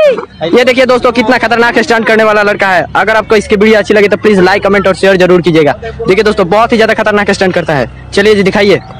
ये देखिए दोस्तों कितना खतरनाक स्टंट करने वाला लड़का है। अगर आपको इसकी वीडियो अच्छी लगे तो प्लीज लाइक कमेंट और शेयर जरूर कीजिएगा। देखिए दोस्तों बहुत ही ज्यादा खतरनाक स्टंट करता है। चलिए जी दिखाइए।